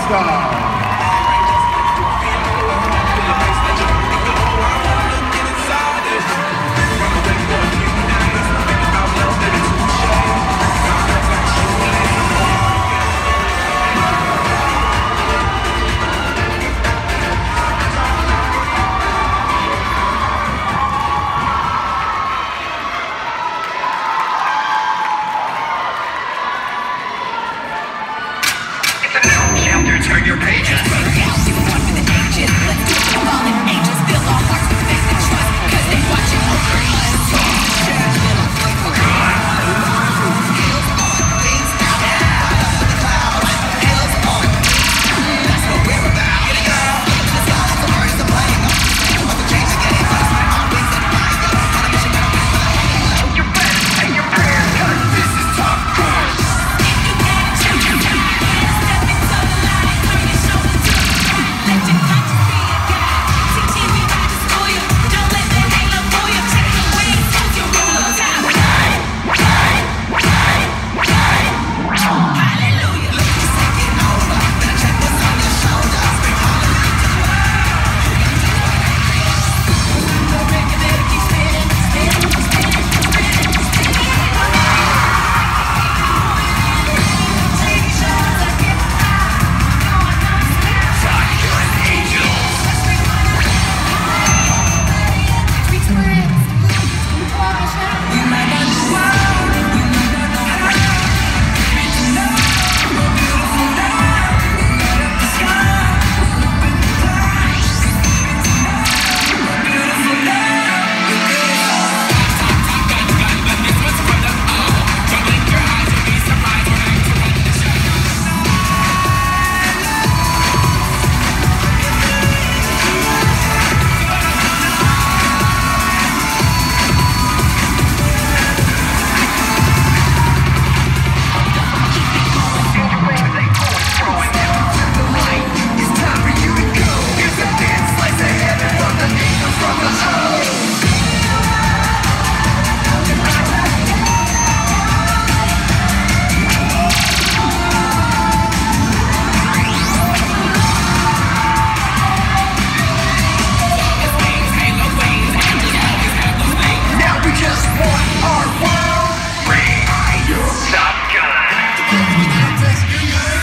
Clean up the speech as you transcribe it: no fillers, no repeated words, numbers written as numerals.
Style. Turn your pages. You walk with the ages. Let's do it, fallen angels. Fill our hearts with faith and trust, 'cause they watching over us. That's what we're about. The stars are first to blame. Want to change the game, but it's my heart wings and fire. On a mission, gotta win with a halo. Your best and your prayers, 'cause this is top course. Top Gun.